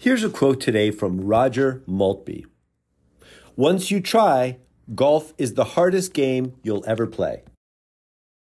Here's a quote today from Roger Maltbie. Once you try, golf is the hardest game you'll ever play.